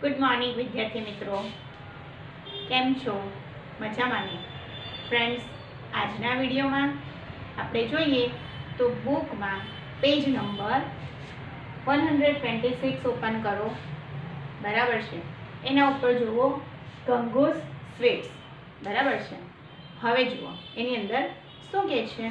Good morning વિદ્યાર્થી મિત્રો, કેમ છો? મજામાં ને? ફ્રેન્ડ્સ, આજના વિડીયોમાં આપણે જોઈએ તો બુકમાં પેજ નંબર 126 ઓપન કરો. બરાબર છે? એના ઉપર જુઓ ગંગોસ સ્વીટ્સ. બરાબર છે? હવે જુઓ એની અંદર શું કહે છે.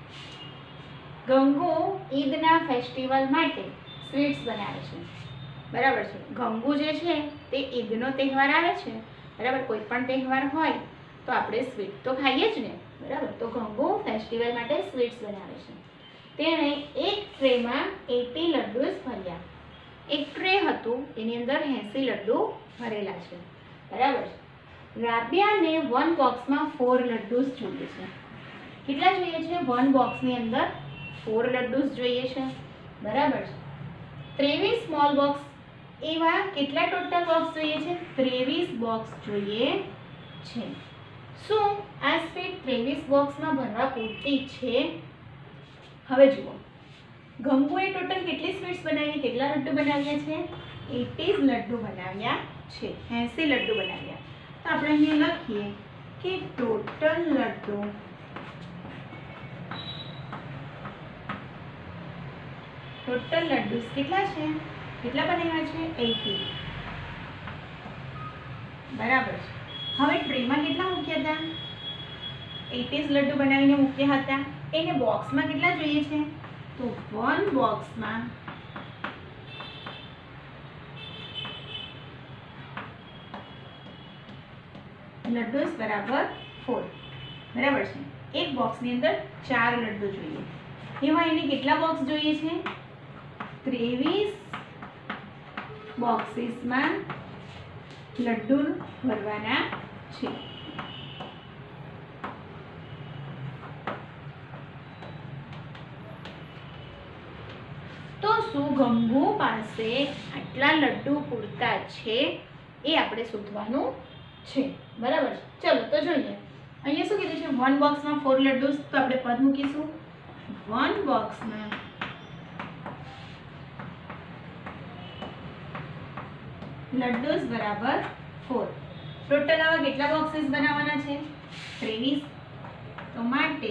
ગંગુ ઈદના ફેસ્ટિવલ માટે સ્વીટ્સ બનાવે છે. બરાબર છે? ગંગુ જે છે તે ઈદનો તહેવાર આવે છે. બરાબર? કોઈ પણ તહેવાર હોય તો આપણે સ્વીટ તો ખાઈએ જ ને. બરાબર? તો ગંગુ ફેસ્ટિવલ માટે સ્વીટ્સ બનાવે છે. તેણે એક ટ્રેમાં 80 લડ્ડુસ ભર્યા. એક ટ્રે હતું, એની અંદર 80 લડ્ડુ ભરેલા છે. બરાબર છે? રાબિયાને વન બોક્સમાં 4 લડ્ડુસ જોઈએ છે. કેટલા જોઈએ છે? વન બોક્સની અંદર 4 લડ્ડુસ જોઈએ છે. બરાબર છે? 23 સ્મોલ બોક્સ, એવા કેટલા ટોટલ બોક્સ જોઈએ છે? 23 બોક્સ જોઈએ છે. શું આ સ્વીટ 23 બોક્સમાં ભરવા પૂરતી છે? હવે જુઓ, ગંગુએ ટોટલ કેટલી સ્વીટ્સ બનાવી, કેટલા લડ્ડુ બનાવ્યા છે? 80 લડ્ડુ બનાવ્યા છે. 80 લડ્ડુ બનાવ્યા. તો આપણે અહીંયા લખીએ કે ટોટલ લડ્ડુ કેટલા છે? કેટલા બનાવ્યા છે? 80. બરાબર છે? હવે ટ્રેમાં કેટલા મૂક્યા હતા? 80 લડ્ડુ બનાવીને મૂક્યા હતા. એને બોક્સમાં કેટલા જોઈએ છે? તો વન બોક્સમાં લડ્ડુસ બરાબર 4. બરાબર છે? એક બોક્સની અંદર 4 લડ્ડુ જોઈએ. એમાં એને કેટલા બોક્સ જોઈએ છે? 23 બોક્સીસમાં લડ્ડુ ભરવાના છે. તો શું ગંગુ પાસે આટલા લડ્ડુ પૂરતા છે? એ આપણે શોધવાનું છે. બરાબર છે? ચલો તો જોઈએ. અહીંયા શું કીધું છે? વન બોક્સમાં 4 લડ્ડુ. તો આપણે પદ મૂકીશું. વન બોક્સમાં લડ્ડુસ બરાબર 4. ટોટલ આવા કેટલા બોક્સીસ બનાવવાના છે? 23. તો માટે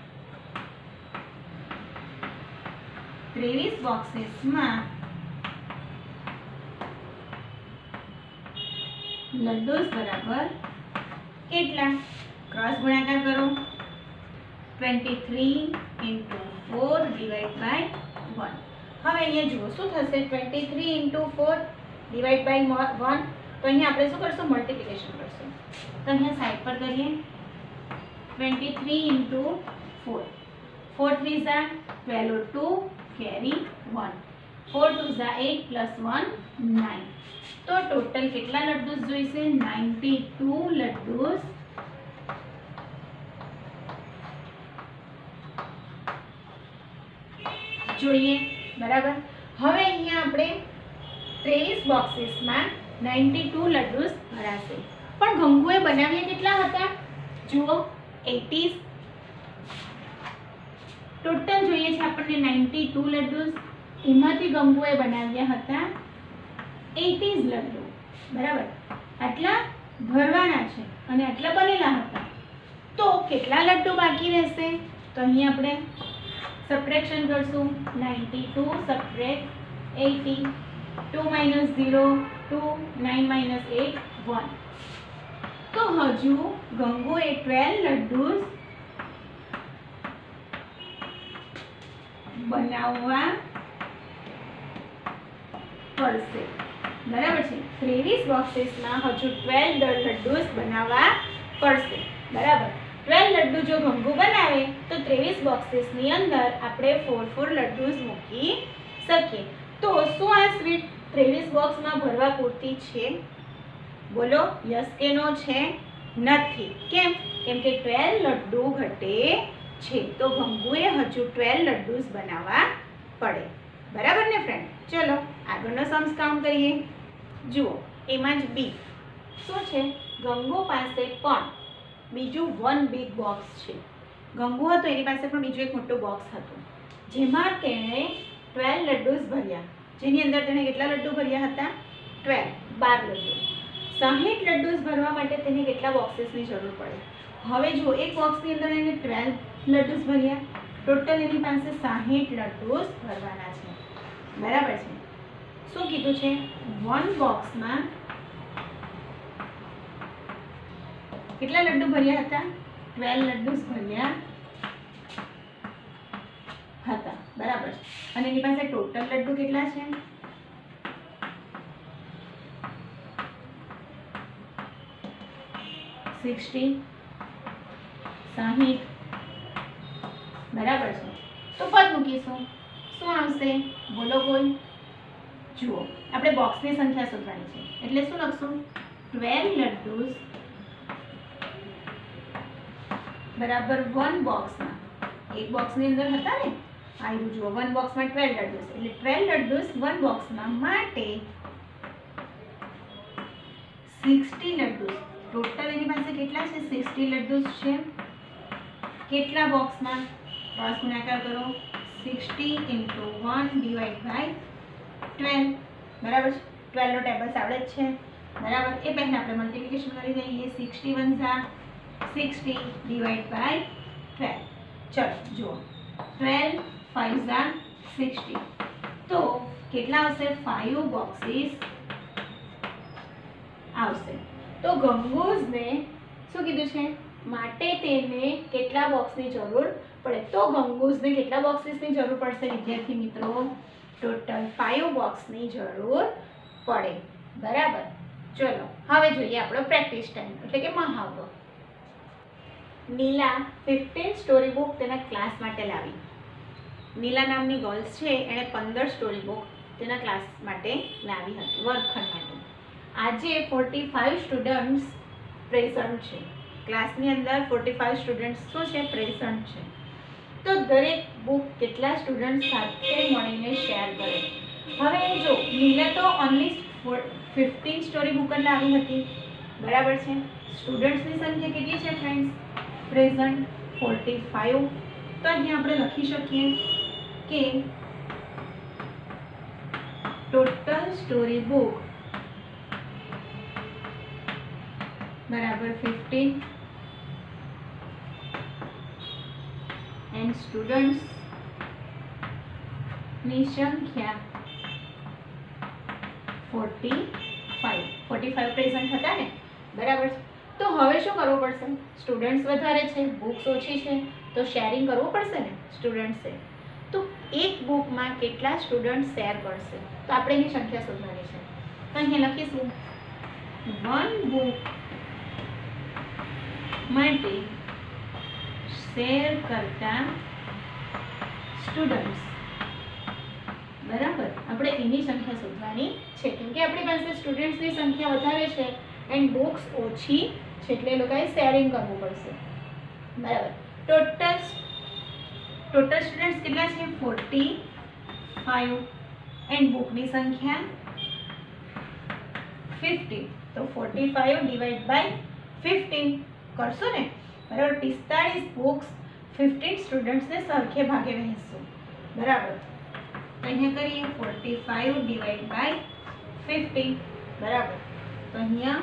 23 બોક્સીસમાં લડ્ડુસ બરાબર કેટલા? ક્રોસ ગુણાકાર કરો. 23 × 4 ડિવાઇડ બાય 1. હવે અહીંયા જુઓ શું થશે? 23 × 4 ડિવાઇડ બાય 1. તો અહીંયા આપણે શું કરશું? મલ્ટીપ્લિકેશન કરશું. તો અહીંયા સાઈડ પર કરીએ. 23 × 4. 4 3 ઝા 12, 2 કેરી 1. 4 2 ઝા 8 પ્લસ 1 9. તો ટોટલ કેટલા લડ્ડુસ જોઈશે? 92 લડ્ડુસ જોઈએ. બરાબર? હવે અહીંયા આપણે 23 બોક્સીસમાં 92 લડ્ડુસ ભરાશે. પણ ગંગુએ બનાવ્યા કેટલા હતા? જુઓ, 80. ટોટલ જોઈએ છે આપણને 92 લડ્ડુસ. એમાંથી ગંગુએ બનાવ્યા હતા 80 લડ્ડુ. બરાબર? આટલા ભરવાના છે અને આટલા બનેલા હતા. તો કેટલા લડ્ડુ બાકી રહેશે? તો અહીં આપણે સબટ્રેક્શન કરશું. 92 સબટ્રેક્ટ 80. 2 - 0 2, 9 - 8 1. તો હજુ ગંગુએ 12 લડ્ડુસ બનાવવા પડશે. બરાબર છે? 23 બોક્સીસમાં હજુ 12 લડ્ડુસ બનાવવા પડશે. બરાબર? 12 લડ્ડુ જો ગંગુ બનાવે તો 23 બોક્સીસની અંદર આપણે 4 લડ્ડુસ મૂકી શકીએ. તો શું આ સ્વીટ 23 બોક્સમાં ભરવા પૂરતી છે? બોલો યસ કે નો છે? નથી. કેમ? કેમ કે 12 લડ્ડુ ઘટે છે. તો ગંગુએ હજુ 12 લડ્ડુસ બનાવવા પડે. બરાબર ને ફ્રેન્ડ? ચલો આગળનો સમ્સ કાઉન્ટ કરીએ. જુઓ, એમાં જ બી શું છે? ગંગુ પાસે પણ બીજું 1 બિગ બોક્સ છે. ગંગુ હતો એની પાસે પણ બીજું એક મોટું બોક્સ હતું, જેમાં તેણે 12 લડ્ડુસ ભર્યા. જેની અંદર તેણે કેટલા લડ્ડુ ભર્યા હતા? 12 લડ્ડુ. 60 લડ્ડુસ ભરવા માટે તેને કેટલા બોક્સીસની જરૂર પડે? હવે જો એક બોક્સની અંદર એને 12 લડ્ડુસ ભર્યા, ટોટલ એની પાસે 60 લડ્ડુસ ભરવાના છે. બરાબર છે. શું કીધું છે? વન બોક્સમાં કેટલા લડ્ડુ ભર્યા હતા? 12 લડ્ડુસ ભર્યા હતા. બરાબર. અને એની પાસે ટોટલ લડ્ડુ કેટલા છે? 60 60. બરાબર છે. તો પદ મૂકીશું. શું આવશે? બોલો બોલ. જુઓ, આપણે બોક્સની સંખ્યા શોધવાની છે એટલે શું લખશું? 12 લડ્ડુસ બરાબર વન બોક્સમાં. એક બોક્સની અંદર હતા ને, આવ્યું જુઓ, વન બોક્સમાં 12 લડ્ડુસ એટલે 12 લડ્ડુસ વન બોક્સમાં માટે 60 લડ્ડુસ. ટોટલ એની પાસે કેટલા છે? 60 લડ્ડુસ છે. કેટલા બોક્સમાં? ક્રોસ ગુણાકાર કરો. 60 into 1 divided by 12. બરાબર છે. 12 નો ટેબલ્સ આવડે જ છે. બરાબર. એ પહેલા આપણે મલ્ટીપ્લિકેશન કરી દઈએ. 60 1 60 divided by 12. ચલો જુઓ, 12 5 60. તો કેટલા આવશે? 5 બોક્સીસ આવશે. તો ગંગૂઝને શું કીધું છે? માટે તેને કેટલા બોક્સની જરૂર પડે? તો ગંગૂઝને કેટલા બોક્સીસની જરૂર પડશે વિદ્યાર્થી મિત્રો? ટોટલ 5 બોક્સની જરૂર પડે. બરાબર. ચલો હવે જોઈએ આપણો પ્રેક્ટિસ ટાઈમ એટલે કે મહાવરો. નીલા 15 સ્ટોરી બુક તેના ક્લાસ માટે લાવી. નીલા નામની ગર્લ્સ છે, એણે 15 સ્ટોરી બુક તેના ક્લાસ માટે લાવી હતી, વર્ગખંડ માટે. આજે 45 સ્ટુડન્ટ્સ પ્રેઝન્ટ છે. ક્લાસની અંદર 45 સ્ટુડન્ટ્સ શું છે? પ્રેઝન્ટ છે. તો દરેક બુક કેટલા સ્ટુડન્ટ સાથે મળીને શેર કરે? હવે જો નીલા તો ઓનલી 15 સ્ટોરી બુક જ લાવી હતી. બરાબર છે. સ્ટુડન્ટ્સની સંખ્યા કેટલી છે ફ્રેન્ડ્સ? પ્રેઝન્ટ 45. તો અહીંયા આપણે લખી શકીએ કે ટોટલ સ્ટોરી બુક બરાબર 15 એન્ડ સ્ટુડન્ટ્સ ની સંખ્યા 45 પ્રેઝન્ટ હતા ને. બરાબર. તો હવે શું કરવું પડશે? સ્ટુડન્ટ્સ વધારે છે, બુક્સ ઓછી છે, તો શેરિંગ કરવું પડશે ને સ્ટુડન્ટ્સે. તો એક બુકમાં કેટલા સ્ટુડન્ટ શેર કરશે? તો આપણે એની સંખ્યા શોધવાની છે. તો અહીંયા લખીશું વન બુક માટે શેર કરતા સ્ટુડન્ટ્સ. બરાબર. આપણે એની સંખ્યા શોધવાની છે કેમ કે આપણી પાસે સ્ટુડન્ટ્સની સંખ્યા વધારે છે એન્ડ બુક્સ ઓછી છે એટલે એ લોકોએ શેરિંગ કરવું પડશે. બરાબર. ટોટલ સ્ટુડન્ટ્સ કેટલા છે? 45 એન્ડ બુકની સંખ્યા 50. તો 45 ડિવાઇડ બાય 15 કરશો ને. બરાબર. 45 બુક્સ 15 સ્ટુડન્ટ્સને સરખે ભાગે વહેંચશું. બરાબર. અહીંયા કરીએ 45 ડિવાઇડ બાય 50. બરાબર. તો અહીંયા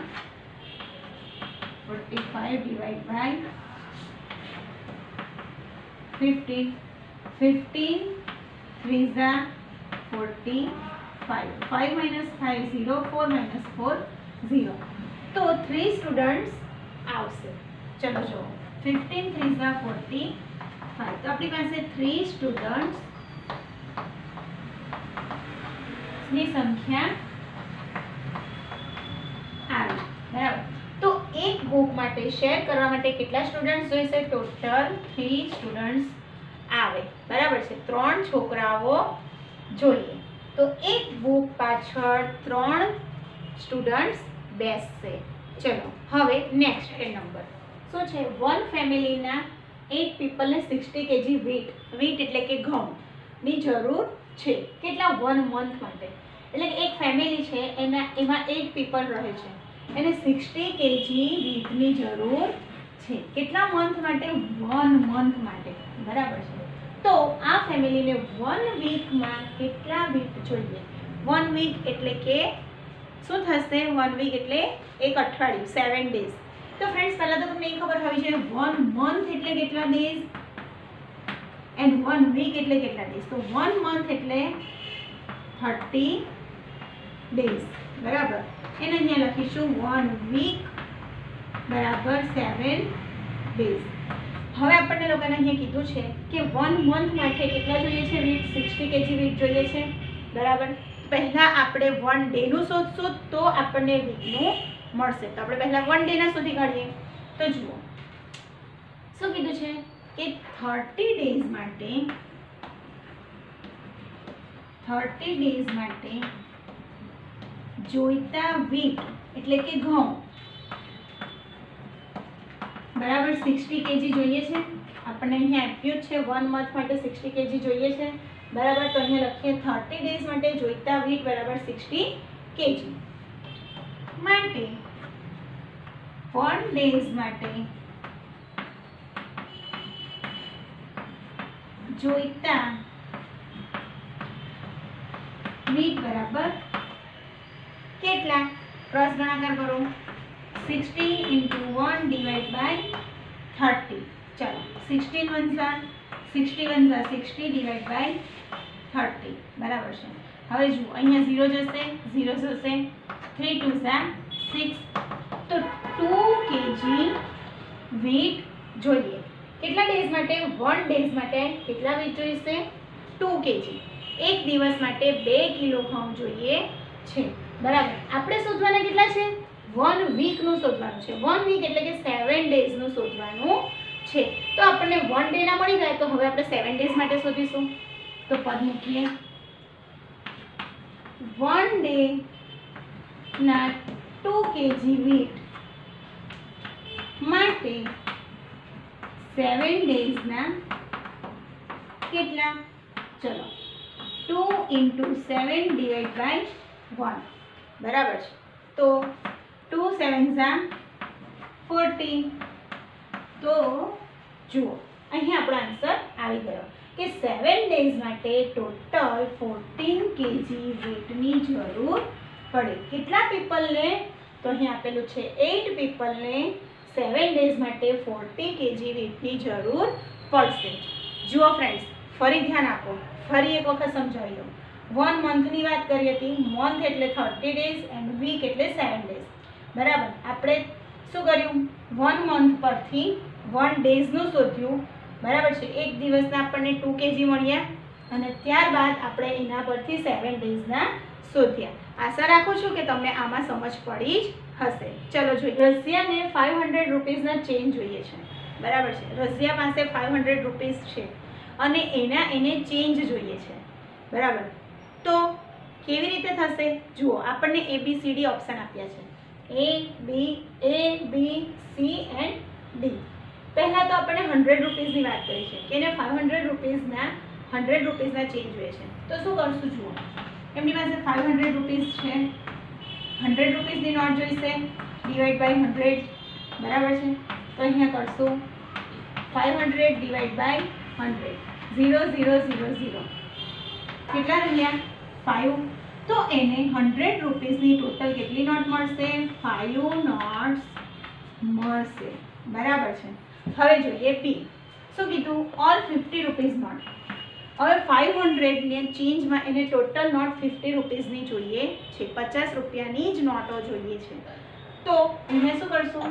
45 ડિવાઇડ બાય 15. 15 3 45. 5 minus 5 0. 4 minus 4 0. તો 3 સ્ટુડન્ટ્સ આવશે. ચલો જો 15 3 45. તો આપણી પાસે 3 સ્ટુડન્ટ્સ ની સંખ્યા આવી. બરાબર. તો એક બુક માટે શેર કરવા માટે કેટલા સ્ટુડન્ટ્સ જોઈશે? ટોટલ 3 સ્ટુડન્ટ્સ આવે. બરાબર છે. 3 છોકરાઓ જોઈએ. તો એક બુક પાછળ 3 સ્ટુડન્ટ્સ બેસશે. ચલો હવે નેક્સ્ટ નંબર શું છે? વન ફેમિલીના 8 પીપલને 60 kg વીટ એટલે કે ઘઉં ની જરૂર છે. કેટલા? 1 મંથ માટે. એટલે કે એક ફેમિલી છે એમાં 8 પીપલ રહે છે, એને 60 kg વીટની જરૂર છે. કેટલા મંથ માટે? 1 મંથ માટે. બરાબર છે. તો આ ફેમિલીને 1 વીકમાં કેટલા વીક જોઈએ? 1 વીક એટલે કે શું થશે 1 વીક એટલે એક અઠવાડિયું 7 ડેઝ. તો ફ્રેન્ડ્સ પહેલાં તો તમને એ ખબર હોવી જોઈએ 1 મંથ એટલે કેટલા ડેઝ એન્ડ 1 વીક એટલે કેટલા ડેઝ. તો 1 મંથ એટલે 30 ડેઝ બરાબર. એને અહીંયા લખીશું 1 વીક બરાબર 7 ડેઝ. હવે આપણને લોકોને અહીંયા કીધું છે કે 1 મંથ માટે કેટલા જોઈએ છે વીટ 60 કેજી વીટ જોઈએ છે બરાબર. પહેલાં આપણે 1 ડેનું શોધશું તો આપણને વીકનું મળશે. તો આપણે પહેલાં 1 ડેના શોધી કાઢીએ. તો જુઓ શું કીધું છે કે 30 ડેઝ માટે જોઈતા વીટ એટલે કે ઘઉં બરાબર 60 કેજી જોઈએ છે. આપણને અહીંયા આપ્યું છે 1 મંથ માટે 60 કેજી જોઈએ છે બરાબર. તો અહીંયા લખીએ 30 ડેઝ માટે જોઈતા વીટ બરાબર 60 કેજી માટે 1 ડેઝ માટે જોઈતા વીટ બરાબર કેટલા? ક્રોસ ગુણાકાર કરો 60 × 1 ડિવાઇડ બાય 30. ચલો 16 × 1 60 ડિવાઇડ બાય 30 બરાબર છે. હવે જુઓ અહીંયા 0 જશે 0 જશે 3 × 2 = 6. તો 2 કેજી વીટ જોઈએ. કેટલા ડેઝ માટે? 1 ડેઝ માટે કેટલા વીટ જોઈશે? 2 કેજી. એક દિવસ માટે 2 કિલો ઘઉં જોઈએ છે બરાબર. આપણે શોધવાના કેટલા છે? 1 વીકનું શોધવાનું છે. 1 વીક એટલે કે 7 ડેઝનું શોધવાનું છે. તો આપણને 1 ડેના મળી જાય. તો હવે આપણે 7 ડેઝ માટે શોધીશું. તો પદ મૂકીએ 1 ડે ના 2 કેજી વીટ માટે 7 ડેઝના કેટલા? ચલો 2 × 7 ડિવાઇડ બાય 1 બરાબર છે. તો 2 × 7 = 40. તો જુઓ અહીં આપણો આન્સર આવી ગયો કે 7 ડેઝ માટે ટોટલ 14 કેજી વીટની જરૂર પડે. કેટલા પીપલને? તો અહીં આપેલું છે 8 પીપલને 7 ડેઝ માટે 40 કેજી વીટની જરૂર પડશે. જુઓ ફ્રેન્ડ્સ ફરી ધ્યાન આપો, ફરી એક વખત સમજાવી દઉં. 1 મંથની વાત કરી હતી. મંથ એટલે 30 ડેઝ એન્ડ વીક એટલે 7 ડેઝ બરાબર. આપણે શું કર્યું? 1 મંથ પરથી 1 ડેઝનું શોધ્યું બરાબર છે. એક દિવસના આપણને 2 કેજી મળ્યા અને ત્યારબાદ આપણે એના પરથી 7 ડેઝના શોધ્યા. આશા રાખું છું કે તમને આમાં સમજ પડી જ હશે. ચલો જોઈએ. રશિયાને 500 રૂપીસના ચેન્જ જોઈએ છે બરાબર છે. રશિયા પાસે 500 રૂપીસ છે અને એને ચેન્જ જોઈએ છે બરાબર. તો કેવી રીતે થશે? જુઓ આપણને ABCD ઓપ્શન આપ્યા છે A B C and D. પહેલાં તો આપણને 100 રૂપીસની વાત કરી છે કે એને 500 રૂપીસના 100 રૂપીસના ચેન્જ જોઈએ છે. તો શું કરશું? જુઓ એમની પાસે 500 રૂપીસ છે. 100 રૂપીસની નોટ જોઈશે ડિવાઇડ બાય 100 બરાબર છે. તો અહીંયા કરશું 500 ડિવાઇડ બાય 100 0 0 0 0 કેટલા રહ્યા? 5. તો એને 100 રૂપીસની ટોટલ કેટલી નોટ મળશે? 5 નોટ્સ મળશે બરાબર છે. હવે જોઈએ B. શું કીધું? All 50 rupees note. હવે 500ને ચેન્જમાં એને ટોટલ નોટ 50 રૂપીસની જોઈએ છે. 50 રૂપિયાની જ નોટો જોઈએ છે. તો અહીંયા શું કરશું?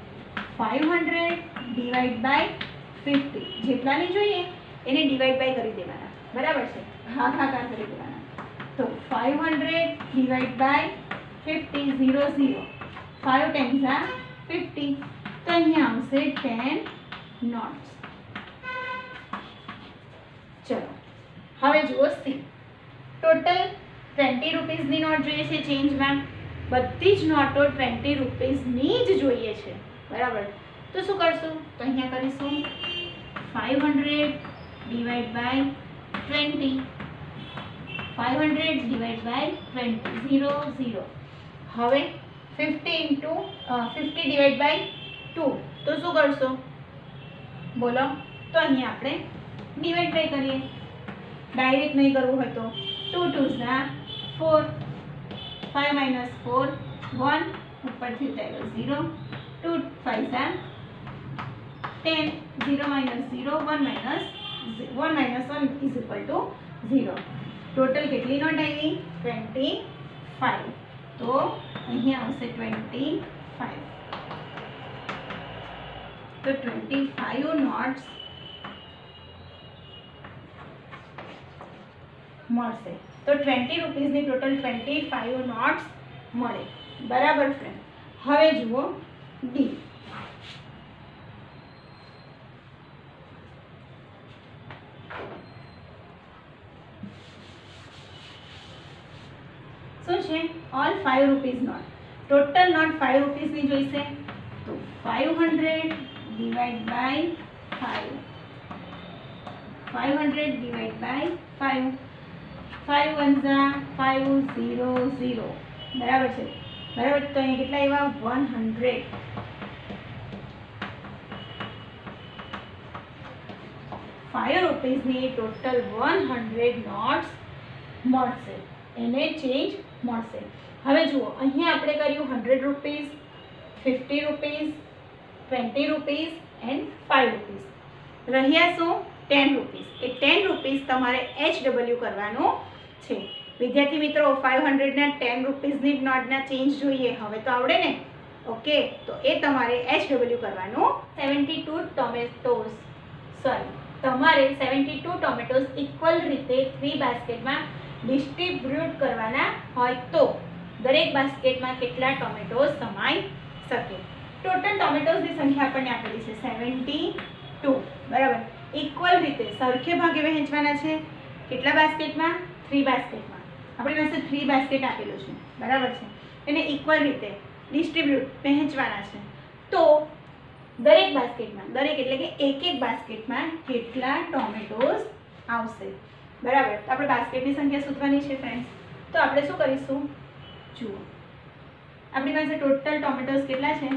500 ડિવાઇડ બાય 50 જેટલાની જોઈએ એને ડિવાઇડ બાય કરી દેવાના બરાબર છે. ભાગાકાર કરી દેવાના. તો 500 ડિવાઇડ બાય 50 0 0 5 × 50. તો અહીંયા આવશે 10 નોટ્સ. ચલો હવે જુઓ C. ટોટલ 20 રૂપીસની નોટ જોઈએ છે ચેન્જમાં. બધી જ નોટો 20 રૂપીસની જ જોઈએ છે બરાબર. તો શું કરશું? તો અહીંયા કરીશું 500 ડિવાઇડ બાય 20 500 ડિવાઇડ બાય 20 0 0. હવે 50 ડિવાઇડ બાય 2. તો શું કરશો? બોલો. તો અહીંયા આપણે ડિવાઇડ બાય કરીએ. ડાયરેક્ટ નહીં કરવું હોય તો 2 × 2 = 4 5 - 4 1 ઉપરથી ઉતાર્યો 0 2 5 10 0 - 0 1 - 1 is equal to 0. ટોટલ કેટલી નોટ આવી 25. તો અહીંયા આવશે 25. તો 25 નોટ્સ મળશે. તો 20 રૂપીસની ટોટલ 25 નોટ્સ મળે. બરાબર ફ્રેન્ડ. હવે જુઓ ડી. શું છે all 5 rupees note. Total note 5 રૂપીસની જોઈશે. તો 500 ડિવાઈડ બાય 5. 500 divide by 5. 5 1 5 0 0. બરાબર છે. બરાબર. તો અહીંયા કેટલા આવ્યા 100. 5 રૂપીસની ટોટલ 100 નોટ્સ મળશે. એને ચેન્જ મળશે. હવે જુઓ અહીંયા આપણે કર્યું 100 rupees, 50 rupees, 20 rupees and 5 rupees. રહ્યા શું 10 રૂપીસ. એ 10 રૂપીસ તમારે HW કરવાનું છે. વિદ્યાર્થી મિત્રો 500 ના 10 રૂપીસની નોટના ચેન્જ જોઈએ. હવે તો આવડે ને. ઓકે. તો એ તમારે HW કરવાનું. 72 ટોમેટોસ તમારે 72 ટોમેટોસ ઇક્વલ રીતે 3 બાસ્કેટમાં ડિસ્ટ્રીબ્યુટ કરવાના હોય તો દરેક બાસ્કેટમાં કેટલા ટોમેટોસ સમાઈ શકે. ટોટલ ટોમેટોસની સંખ્યા આપણને આપેલી છે 72. બરાબર. ઇક્વલ રીતે સરખે ભાગે વહેંચવાના છે. કેટલા બાસ્કેટમાં 3 બાસ્કેટમાં. આપણી પાસે 3 બાસ્કેટ આપેલું છે. બરાબર છે. એને ઇક્વલ રીતે ડિસ્ટ્રીબ્યુટ વહેંચવાના છે. તો દરેક બાસ્કેટમાં એટલે કે એક બાસ્કેટમાં કેટલા ટોમેટોસ આવશે. બરાબર. તો આપણે બાસ્કેટની સંખ્યા શોધવાની છે ફ્રેન્ડ્સ. તો આપણે શું કરીશું જુઓ આપણી પાસે ટોટલ ટોમેટોસ કેટલા છે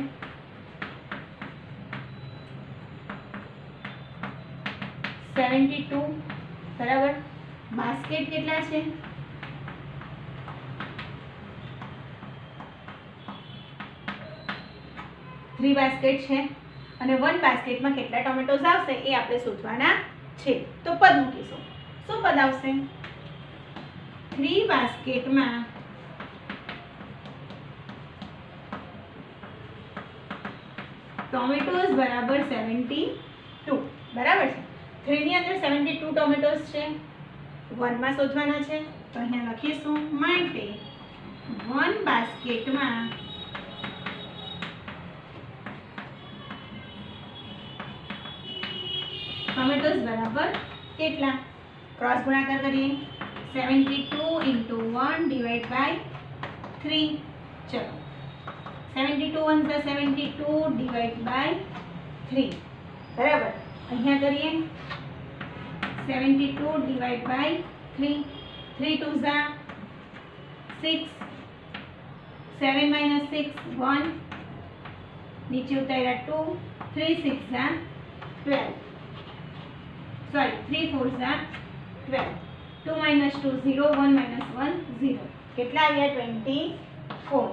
72. બરાબર. બાસ્કેટ કેટલા છે 3 બાસ્કેટ છે અને 1 બાસ્કેટમાં કેટલા ટોમેટોસ આવશે એ આપણે શોધવાના છે. તો પદ મૂકીશું. શું પદ આવશે 3 બાસ્કેટમાં ટોમેટોસ બરાબર 72. બરાબર છે. 3 ની અંદર 72 ટોમેટોસ છે. 1 માં શોધવાના છે. તો અહીંયા લખીશું માટે 1 બાસ્કેટમાં ટોમેટોસ બરાબર કેટલા. ક્રોસ ગુણાકાર કરીએ. 72 × 1 ડિવાઈડ બાય 3. ચલો 72 1 72 ડિવાઈડ બાય 3. બરાબર. અહીંયા કરીએ 72 ડિવાઈડ બાય 3. 3 2 6. 7 - 6 1. નીચે ઉતાર્યા 2. 3 6 12. Sorry, 3 4 12. 2 - 2 0. 1 - 1 0. કેટલા આવ્યા 24.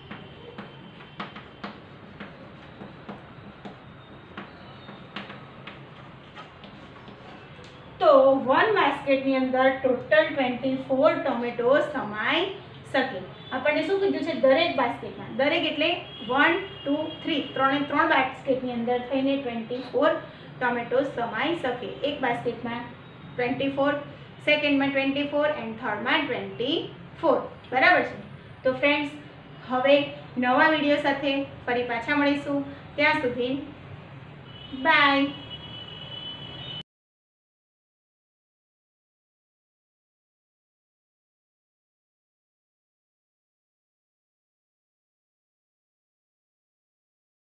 તો 1 બાસ્કેટની અંદર ટોટલ 24 ટોમેટો સમાઈ શકે. આપણને શું કીધું છે દરેક બાસ્કેટમાં. દરેક એટલે 1 2 3 3 બાસ્કેટની અંદર થઈને 24 ટોમેટો સમાઈ શકે. એક બાસ્કેટમાં 24, સેકન્ડમાં 24 એન્ડ થર્ડમાં 24. બરાબર છે. તો ફ્રેન્ડ્સ હવે નવા વિડીયો સાથે ફરી પાછા મળીશું. ત્યાં સુધી બાય.